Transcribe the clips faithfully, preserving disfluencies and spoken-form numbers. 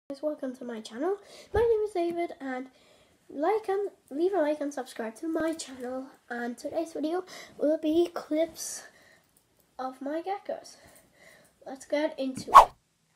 Guys, welcome to my channel. My name is David, and like and leave a like and subscribe to my channel. And today's video will be clips of my geckos. Let's get into it.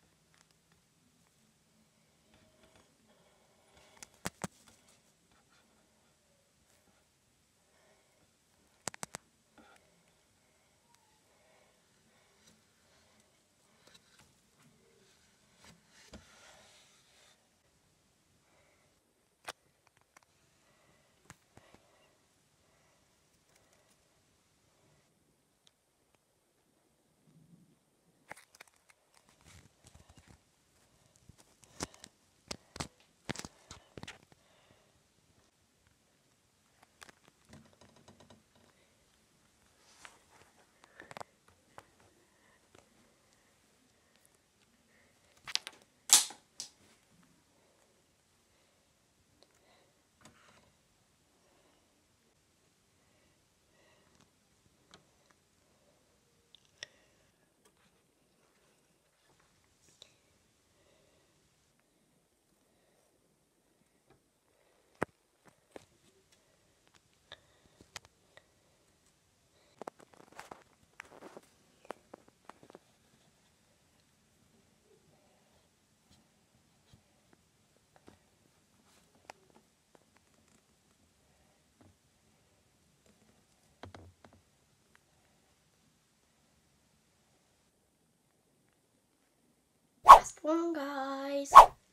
Last one, guys.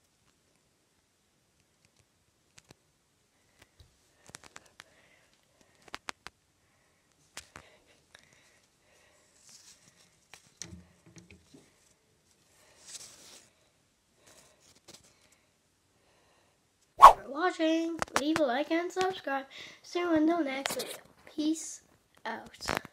Thanks for watching. Leave a like and subscribe. See you until next video. Peace out.